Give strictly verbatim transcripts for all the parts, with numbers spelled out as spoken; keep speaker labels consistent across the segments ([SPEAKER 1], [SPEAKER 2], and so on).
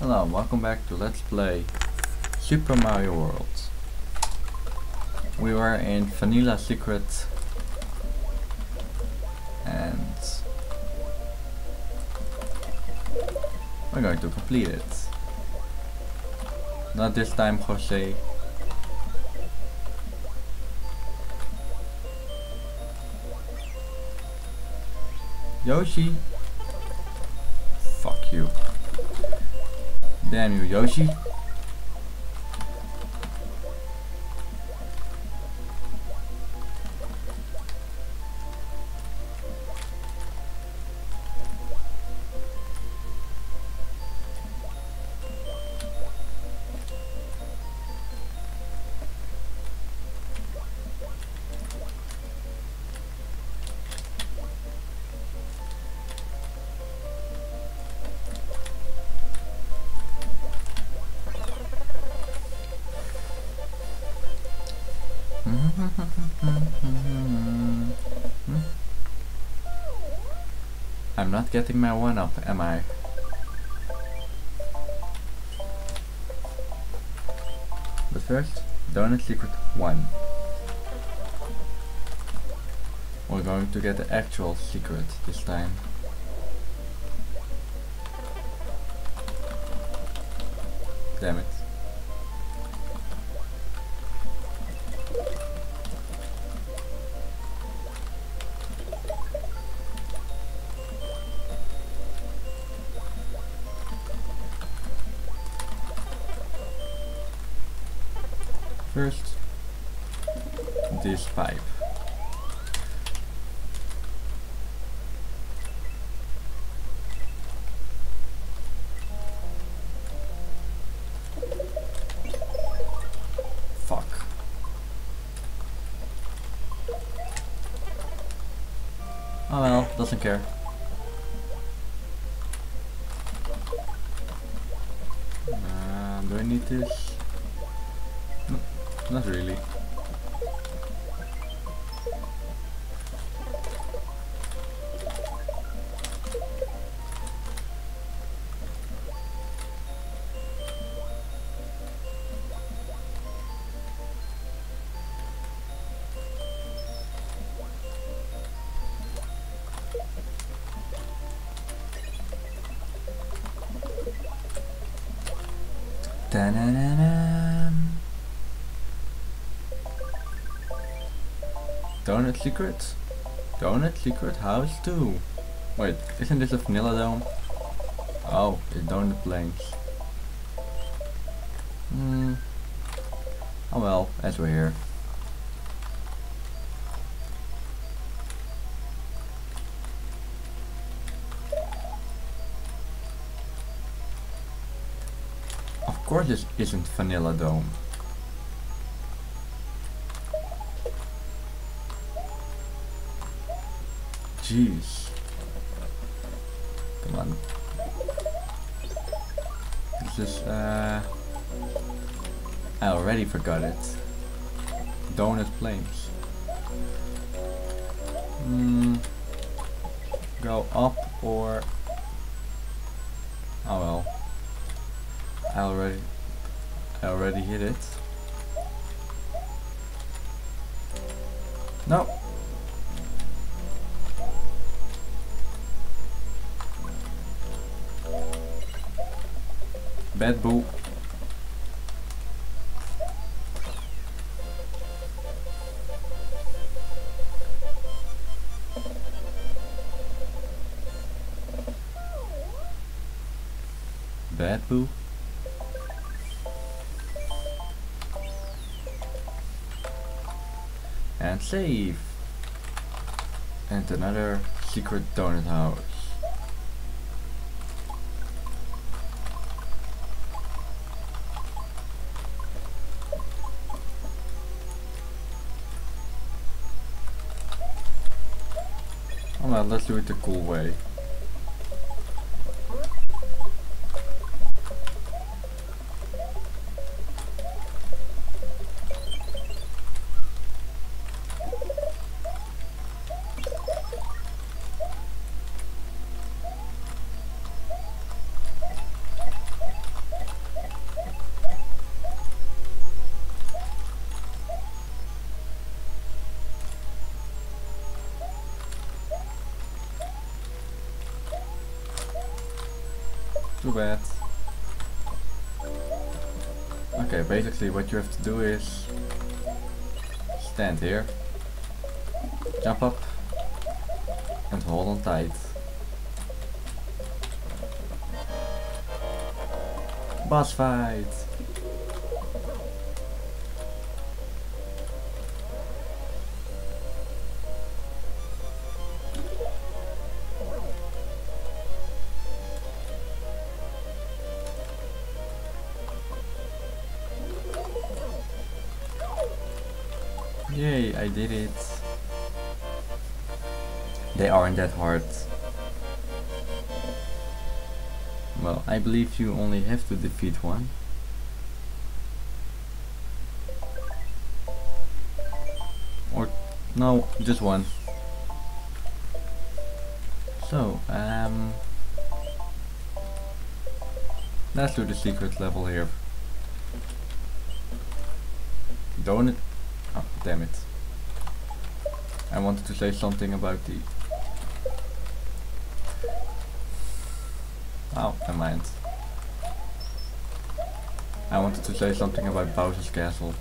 [SPEAKER 1] Hello, welcome back to Let's Play Super Mario World. We were in Vanilla Secret and we're going to complete it. Not this time, Jose. Yoshi! Fuck you. Damn you, Yoshi. I'm not getting my one up, am I? But first, Donut Secret one. We're going to get the actual secret this time. Damn it. First, this pipe. Fuck. Oh well, doesn't care. Uh, do I need this? Not really. Da-na-na-na. Donut Secret? Donut Secret House two. Wait, isn't this a Vanilla Dome? Oh, it's Donut Plains. Hmm. Oh well, as we're here. Of course this isn't Vanilla Dome. Jeez. Come on. This is uh I already forgot it. Donut Plains. Hmm. Go up or oh well. I already I already hit it. No. Bad boo. Bad boo. And save. And another secret donut house. Well, let's do it the cool way. Too bad. Okay, basically what you have to do is stand here, jump up, and hold on tight. Boss fight! Yay, I did it. They aren't that hard. Well, I believe you only have to defeat one. Or, no, just one. So, um... let's do the secret level here. Donut. Oh, damn it. I wanted to say something about the... Oh, never mind. I wanted to say something about Bowser's Castle.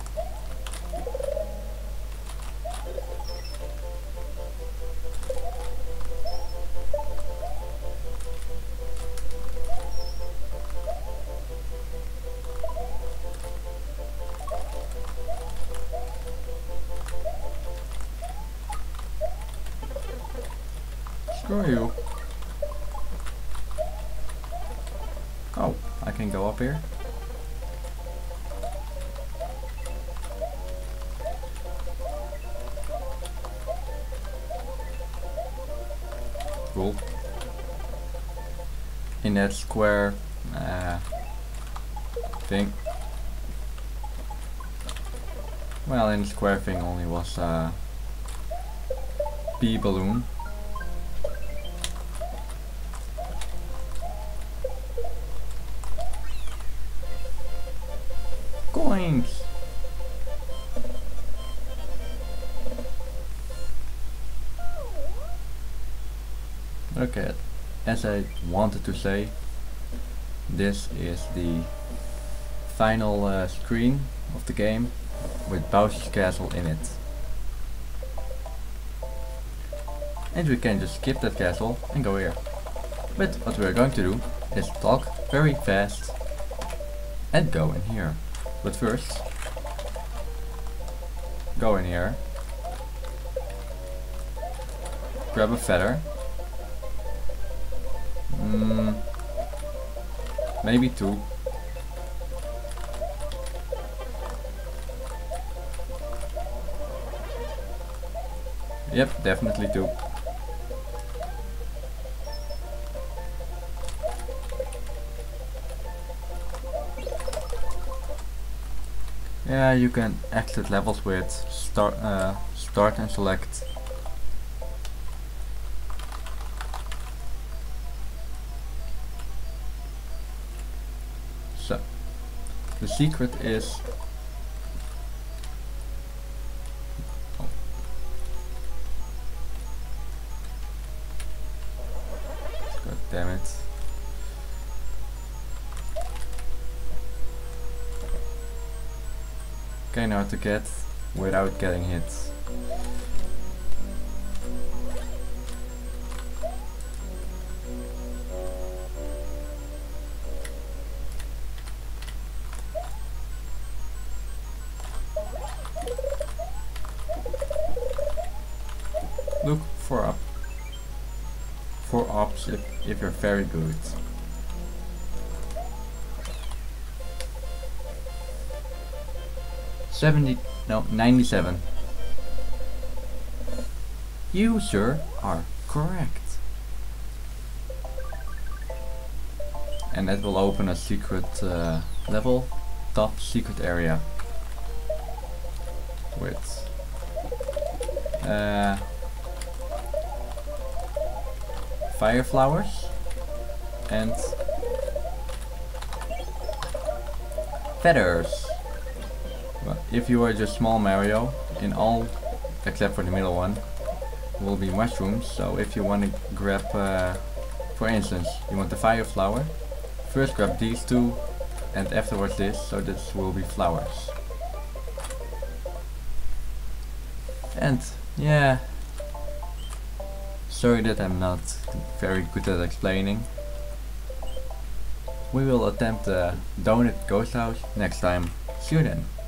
[SPEAKER 1] Screw you. Oh, I can go up here. Cool. In that square uh, thing. Well, in the square thing only was a uh, bee balloon. Coins! Okay, as I wanted to say, this is the final uh, screen of the game with Bowser's Castle in it. And we can just skip that castle and go here. But what we're going to do is talk very fast and go in here. But first, go in here, grab a feather, mm, maybe two, yep, definitely two. Yeah, you can exit levels with start, uh, start and select. So, the secret is... Oh. God damn it. Okay, now to get without getting hit. Look for up. For ops if, if you're very good. seventy, no, ninety-seven. You, sir, are correct. And that will open a secret uh, level, top secret area. With uh, fire flowers and feathers. Well, if you are just small Mario, in all except for the middle one will be mushrooms. So if you want to grab, uh, for instance, you want the fire flower, first grab these two and afterwards this, so this will be flowers. And yeah, sorry that I'm not very good at explaining. We will attempt the Donut Ghost House next time. See you then.